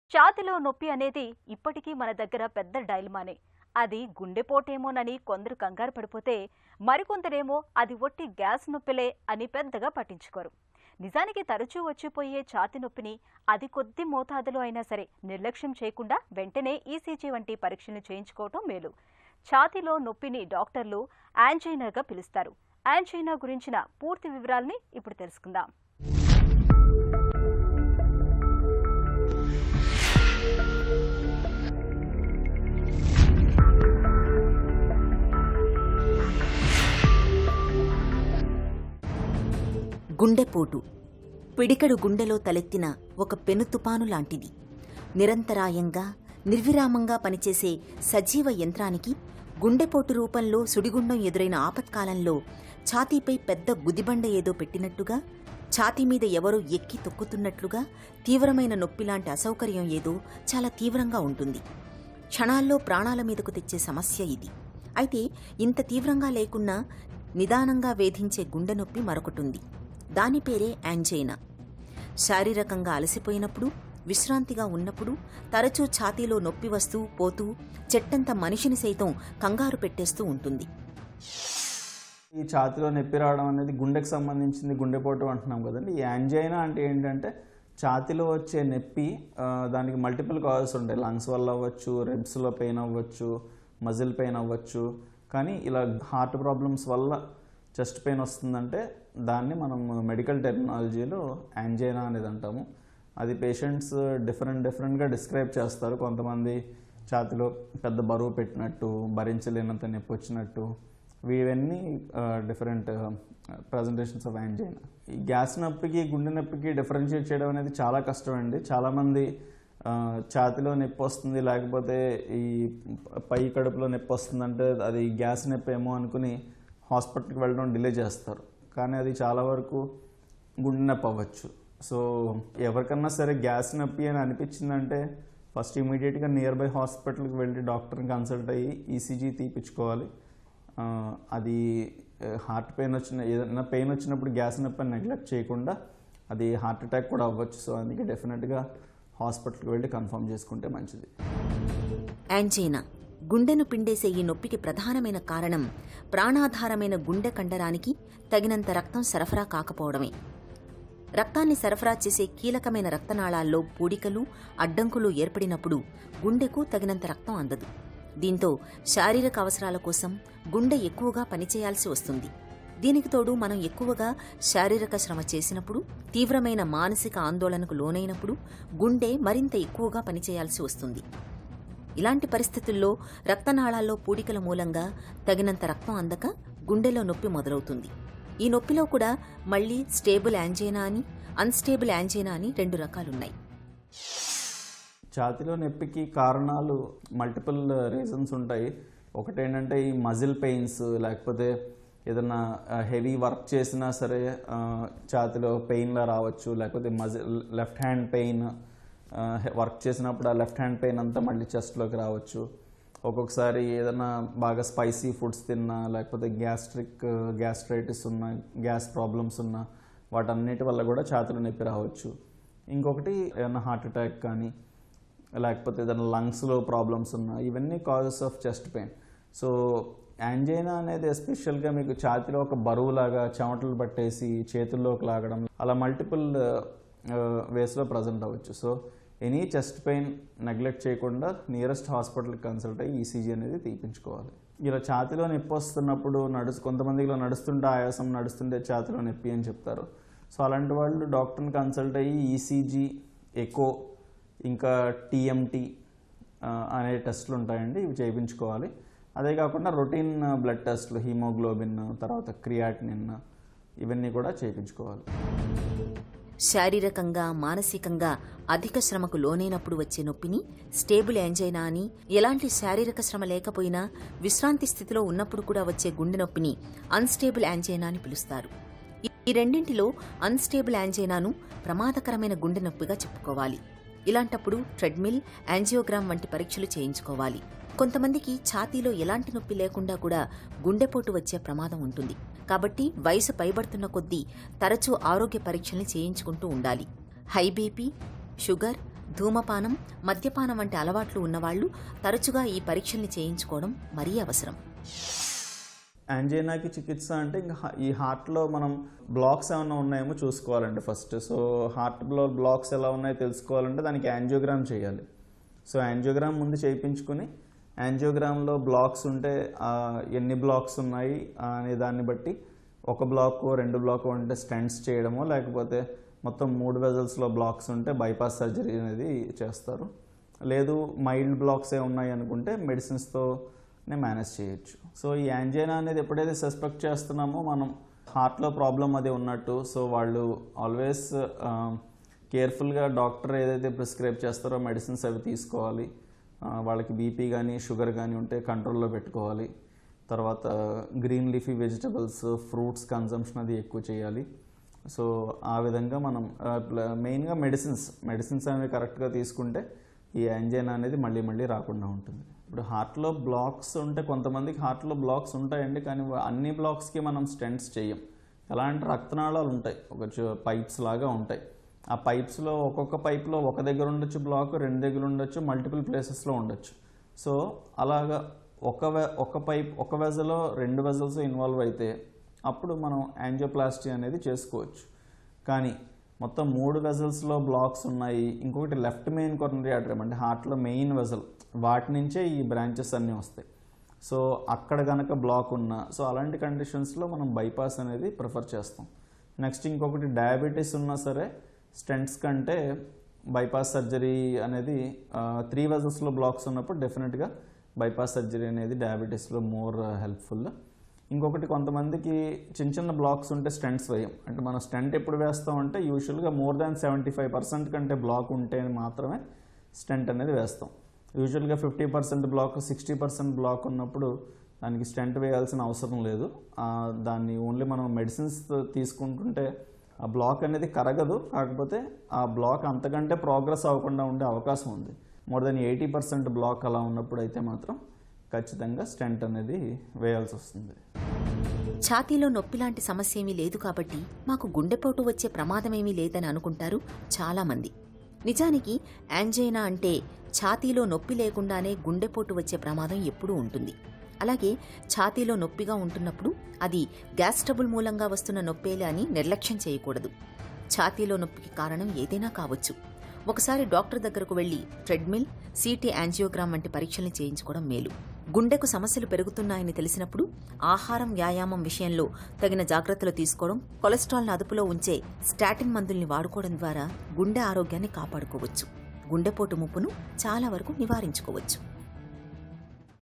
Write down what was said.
ఛాతీలో నొప్పి అనేది ఇప్పటికీ మన దగ్గర పెద్ద డైలమానే. అది గుండెపోటేమోనని కొందరు కంగారు పడిపోతే, మరికొందరేమో అది ఒట్టి గ్యాస్ నొప్పిలే అని పెద్దగా పట్టించుకోరు. నిజానికి తరచూ వచ్చిపోయే ఛాతీ నొప్పిని అది కొద్ది మోతాదులో అయినా సరే నిర్లక్ష్యం చేయకుండా వెంటనే ఈసీజీ వంటి పరీక్షలు చేయించుకోవటం మేలు. ఛాతీలో నొప్పిని డాక్టర్లు యాంజైనాగా పిలుస్తారు. యాంజైనా గురించిన పూర్తి వివరాల్ని ఇప్పుడు తెలుసుకుందాం. గుండెపోటు పిడికెడు గుండెలో తలెత్తిన ఒక పెను తుపాను లాంటిది. నిరంతరాయంగా నిర్విరామంగా పనిచేసే సజీవ యంత్రానికి గుండెపోటు రూపంలో సుడిగుండం ఎదురైన ఆపత్కాలంలో ఛాతీపై పెద్ద గుదిబండ ఏదో పెట్టినట్టుగా, ఛాతీ మీద ఎవరో ఎక్కి తొక్కుతున్నట్లుగా తీవ్రమైన నొప్పిలాంటి అసౌకర్యం ఏదో చాలా తీవ్రంగా ఉంటుంది. క్షణాల్లో ప్రాణాల మీదకు తెచ్చే సమస్య ఇది. అయితే ఇంత తీవ్రంగా లేకున్నా నిదానంగా వేధించే గుండె నొప్పి మరొకటుంది. దాని పేరే యాంజైనా. శారీరకంగా అలసిపోయినప్పుడు, విశ్రాంతిగా ఉన్నప్పుడు తరచూ ఛాతీలో నొప్పి వస్తూ పోతూ చెట్టంత మనిషిని సైతం కంగారు పెట్టేస్తూ ఉంటుంది. ఈ ఛాతీలో నొప్పి రావడం అనేది గుండెకు సంబంధించింది, గుండెపోటు అంటున్నాం కదండి. ఈ యాంజైనా అంటే ఏంటంటే ఛాతీలో వచ్చే నొప్పి, దానికి మల్టిపుల్ కాజెస్ ఉంటాయి. లంగ్స్ వల్ల అవ్వచ్చు, రిబ్స్లో పెయిన్ అవ్వచ్చు, మజిల్ పెయిన్ అవ్వచ్చు. కానీ ఇలా హార్ట్ ప్రాబ్లమ్స్ వల్ల చెస్ట్ పెయిన్ వస్తుందంటే దాన్ని మనం మెడికల్ టెర్మినాలజీలో యాంజైనా అనేది అంటాము. అది పేషెంట్స్ డిఫరెంట్గా డిస్క్రైబ్ చేస్తారు. కొంతమంది ఛాతీలో పెద్ద బరువు పెట్టినట్టు, భరించలేనంత నొప్పి వచ్చినట్టు, ఇవన్నీ డిఫరెంట్ ప్రజెంటేషన్స్ ఆఫ్ యాంజైనా. ఈ గ్యాస్ నొప్పికి, గుండె నొప్పికి డిఫరెన్షియేట్ చేయడం అనేది చాలా కష్టం అండి. చాలామంది ఛాతీలో నొప్పి వస్తుంది, లేకపోతే ఈ పై కడుపులో నొప్పి వస్తుందంటే అది గ్యాస్ నొప్పి ఏమో అనుకుని హాస్పిటల్కి వెళ్ళడం డిలే చేస్తారు. కానీ అది చాలా వరకు గుండె నొప్పి అవ్వచ్చు. సో ఎవరికన్నా సరే గ్యాస్ నొప్పి అని అనిపించిందంటే ఫస్ట్ ఇమీడియట్గా నియర్ బై హాస్పిటల్కి వెళ్ళి డాక్టర్ని కన్సల్ట్ అయ్యి ఈసీజీ తీపించుకోవాలి. అది హార్ట్ పెయిన్ ఏదైనా పెయిన్ వచ్చినప్పుడు గ్యాస్ నొప్పి అని నెగ్లెక్ట్ చేయకుండా అది హార్ట్ అటాక్ కూడా అవ్వచ్చు. సో అందుకే డెఫినెట్గా హాస్పిటల్కి వెళ్ళి కన్ఫర్మ్ చేసుకుంటే మంచిది. యాంజైనా గుండెను పిండేసే ఈ నొప్పికి ప్రధానమైన కారణం ప్రాణాధారమైన గుండె కండరానికి తగినంత రక్తం సరఫరా కాకపోవడమే. రక్తాన్ని సరఫరా చేసే కీలకమైన రక్తనాళాల్లో పూడికలు, అడ్డంకులు ఏర్పడినప్పుడు గుండెకు తగినంత రక్తం అందదు. దీంతో శారీరక అవసరాల కోసం గుండె ఎక్కువగా పనిచేయాల్సి వస్తుంది. దీనికి తోడు మనం ఎక్కువగా శారీరక శ్రమ చేసినప్పుడు, తీవ్రమైన మానసిక ఆందోళనకు లోనైనప్పుడు గుండె మరింత ఎక్కువగా పనిచేయాల్సి వస్తుంది. ఇలాంటి పరిస్థితుల్లో రక్తనాళాల్లో పూడికల మూలంగా తగినంత రక్తం అందక గుండెలో నొప్పి మొదలవుతుంది. ఈ నొప్పిలో కూడా మళ్లీ స్టేబుల్ యాంజైనా అని, అన్స్టేబుల్ యాంజైనా అని రెండు రకాలున్నాయి. ఛాతీలో నొప్పికి కారణాలు మల్టిపుల్ రీజన్స్ ఉంటాయి. ఒకటేంటంటే ఈ మజిల్ పెయిన్స్, లేకపోతే ఏదన్నా హెవీ వర్క్ చేసినా సరే ఛాతీలో పెయిన్లా రావచ్చు. లేకపోతే లెఫ్ట్ హ్యాండ్ పెయిన్, వర్క్ చేసినప్పుడు ఆ లెఫ్ట్ హ్యాండ్ పెయిన్ అంతా మళ్ళీ చెస్ట్లోకి రావచ్చు. ఒక్కొక్కసారి ఏదైనా బాగా స్పైసీ ఫుడ్స్ తిన్నా, లేకపోతే గ్యాస్ట్రైటిస్ ఉన్న, గ్యాస్ ప్రాబ్లమ్స్ ఉన్న వాటన్నిటి వల్ల కూడా ఛాతీలో నొప్పి రావచ్చు. ఇంకొకటి ఏదైనా హార్ట్ అటాక్ కానీ, లేకపోతే ఏదైనా లంగ్స్లో ప్రాబ్లమ్స్ ఉన్నా, ఇవన్నీ causes of chest pain. So angina అనేది ఎస్పెషల్గా మీకు ఛాతీలో ఒక బరువులాగా చెమటలు పట్టేసి చేతుల్లోకి లాగడం, అలా మల్టిపుల్ వేస్లో ప్రజెంట్ అవ్వచ్చు. So any chest pain neglect చేయకుండా నియరెస్ట్ హాస్పిటల్కి కన్సల్ట్ అయ్యి ఈసీజీ అనేది తీపించుకోవాలి. ఇలా ఛాతీలో నొప్పి వస్తున్నప్పుడు కొంతమందిలో నడుస్తుంటే ఆయాసం, నడుస్తుంటే ఛాతీలో నొప్పి అని చెప్తారు. సో అలాంటి వాళ్ళు డాక్టర్ని కన్సల్ట్ అయ్యి ఈసీజీ, ఎకో, ఇంకా టీఎంటీ అనే టెస్టులు ఉంటాయండి, ఇవి చేయించుకోవాలి. అదే కాకుండా రొటీన్ బ్లడ్ టెస్టులు, హీమోగ్లోబిన్, తర్వాత క్రియాటినిన్, ఇవన్నీ కూడా చేయించుకోవాలి. శారీరకంగా, మానసికంగా అధిక శ్రమకు లోనైనప్పుడు వచ్చే నొప్పిని స్టేబుల్ యాంజైనా అని, ఎలాంటి శారీరక శ్రమ లేకపోయినా విశ్రాంతి స్థితిలో ఉన్నప్పుడు కూడా వచ్చే గుండె నొప్పిని అన్స్టేబుల్ యాంజైనా అని పిలుస్తారు. ఈ రెండింటిలో అన్స్టేబుల్ యాంజైనాను ప్రమాదకరమైన గుండె నొప్పిగా చెప్పుకోవాలి. ఇలాంటప్పుడు ట్రెడ్మిల్, యాంజియోగ్రామ్ వంటి పరీక్షలు చేయించుకోవాలి. కొంతమందికి ఛాతీలో ఎలాంటి నొప్పి లేకుండా కూడా గుండెపోటు వచ్చే ప్రమాదం ఉంటుంది. కాబట్టి వయసు పైబడుతున్న కొద్దీ తరచూ ఆరోగ్య పరీక్షల్ని చేయించుకుంటూ ఉండాలి. హై బీపీ, షుగర్, ధూమపానం, మద్యపానం వంటి అలవాట్లు ఉన్నవాళ్లు తరచుగా ఈ పరీక్షల్ని చేయించుకోవడం మరీ అవసరం. యాంజైనాకి చికిత్స అంటే ఇంకా ఈ హార్ట్లో మనం బ్లాక్స్ ఏమైనా ఉన్నాయేమో చూసుకోవాలండి ఫస్ట్. సో హార్ట్లో బ్లాక్స్ ఎలా ఉన్నాయో తెలుసుకోవాలంటే దానికి యాంజియోగ్రామ్ చేయాలి. సో యాంజియోగ్రామ్ ముందు చేయించుకుని యాంజియోగ్రామ్లో బ్లాక్స్ ఉంటే ఎన్ని బ్లాక్స్ ఉన్నాయి అనే దాన్ని బట్టి ఒక బ్లాక్ 2 బ్లాక్ ఉంటే స్టెంట్స్ చేయడమో, లేకపోతే మొత్తం 3 వెజల్స్లో బ్లాక్స్ ఉంటే బైపాస్ సర్జరీ అనేది చేస్తారు. లేదు మైల్డ్ బ్లాక్స్ ఉన్నాయి అనుకుంటే మెడిసిన్స్తోనే మేనేజ్ చేయొచ్చు. సో ఈ యాంజైనా అనేది ఎప్పుడైతే సస్పెక్ట్ చేస్తున్నామో మనం హార్ట్లో ప్రాబ్లం అది ఉన్నట్టు, సో వాళ్ళు ఆల్వేస్ కేర్ఫుల్గా డాక్టర్ ఏదైతే ప్రిస్క్రైబ్ చేస్తారో మెడిసిన్స్ అవి తీసుకోవాలి. వాళ్ళకి బీపీ కానీ షుగర్ కానీ ఉంటే కంట్రోల్లో పెట్టుకోవాలి. తర్వాత green leafy vegetables, fruits consumption అది ఎక్కువ చేయాలి. సో ఆ విధంగా మనం మెయిన్గా మెడిసిన్స్ అనేవి కరెక్ట్గా తీసుకుంటే ఈ యాంజైనా అనేది మళ్ళీ రాకుండా ఉంటుంది. ఇప్పుడు హార్ట్లో బ్లాక్స్ ఉంటే కొంతమందికి హార్ట్లో బ్లాక్స్ ఉంటాయండి, కానీ అన్ని బ్లాక్స్కి మనం స్టెంట్స్ చేయం. ఎలా అంటే రక్తనాళాలు ఉంటాయి, ఒక పైప్స్ లాగా ఉంటాయి. ఆ పైప్స్లో ఒక్కొక్క పైప్లో ఒక దగ్గర ఉండొచ్చు బ్లాక్, 2 దగ్గర ఉండొచ్చు, మల్టిపుల్ ప్లేసెస్లో ఉండొచ్చు. సో అలాగా ఒక పైప్ ఒక వెజలో 2 వెజల్స్ ఇన్వాల్వ్ అయితే అప్పుడు మనం యాంజియోప్లాస్టీ అనేది చేసుకోవచ్చు. కానీ మొత్తం 3 వెజల్స్లో బ్లాక్స్ ఉన్నాయి, ఇంకొకటి లెఫ్ట్ మెయిన్ కొరనరీ ఆర్టరీ అంటే హార్ట్లో మెయిన్ వెజల్, వాటి నుంచే ఈ బ్రాంచెస్ అన్నీ వస్తాయి. సో అక్కడ కనుక బ్లాక్ ఉన్నా, సో అలాంటి కండిషన్స్లో మనం బైపాస్ అనేది ప్రిఫర్ చేస్తాం. నెక్స్ట్ ఇంకొకటి డయాబెటీస్ ఉన్నా సరే స్టెంట్స్ కంటే బైపాస్ సర్జరీ అనేది 3 వెజల్స్లో బ్లాక్స్ ఉన్నప్పుడు డెఫినెట్గా బైపాస్ సర్జరీ అనేది డయాబెటీస్లో మోర్ హెల్ప్ఫుల్. ఇంకొకటి కొంతమందికి చిన్న బ్లాక్స్ ఉంటే స్టెంట్స్ వేయం. అంటే మనం స్టెంట్ ఎప్పుడు వేస్తామంటే యూజువల్గా మోర్ దాన్ 75% కంటే బ్లాక్ ఉంటే మాత్రమే స్టెంట్ అనేది వేస్తాం. యూజువల్గా 50% బ్లాక్, 60% బ్లాక్ ఉన్నప్పుడు దానికి స్టెంట్ వేయాల్సిన అవసరం లేదు. దాన్ని ఓన్లీ మనం మెడిసిన్స్ తీసుకుంటుంటే ఆ బ్లాక్ అనేది కరగదు, కాకపోతే ఆ బ్లాక్ అంతకంటే ప్రోగ్రెస్ అవ్వకుండా ఉండే అవకాశం ఉంది. మోర్ దెన్ 80% బ్లాక్ అలా ఉన్నప్పుడు అయితే మాత్రం ఖచ్చితంగా స్టెంట్ అనేది వేయాల్సి వస్తుంది. ఛాతీలో నొప్పి లాంటి సమస్య ఏమీ లేదు కాబట్టి మాకు గుండెపోటు వచ్చే ప్రమాదమేమీ లేదని అనుకుంటారు చాలామంది. నిజానికి యాంజైనా అంటే ఛాతీలో నొప్పి లేకుండానే గుండెపోటు వచ్చే ప్రమాదం ఎప్పుడూ ఉంటుంది. అలాగే ఛాతీలో నొప్పిగా ఉంటున్నప్పుడు అది గ్యాస్ ట్రబుల్ మూలంగా వస్తున్న నొప్పేలే అని నిర్లక్ష్యం చేయకూడదు. ఛాతీలో నొప్పికి కారణం ఏదైనా కావచ్చు. ఒకసారి డాక్టర్ దగ్గరకు వెళ్లి ట్రెడ్మిల్, సిటీ యాంజియోగ్రామ్ వంటి పరీక్షల్ని చేయించుకోవడం మేలు. గుండెకు సమస్యలు పెరుగుతున్నాయని తెలిసినప్పుడు ఆహారం, వ్యాయామం విషయంలో తగిన జాగ్రత్తలు తీసుకోవడం, కొలెస్ట్రాల్ను అదుపులో ఉంచే స్టాటిన్ మందుల్ని వాడుకోవడం ద్వారా గుండె ఆరోగ్యాన్ని కాపాడుకోవచ్చు. గుండెపోటు ముప్పును చాలా వరకు నివారించుకోవచ్చు.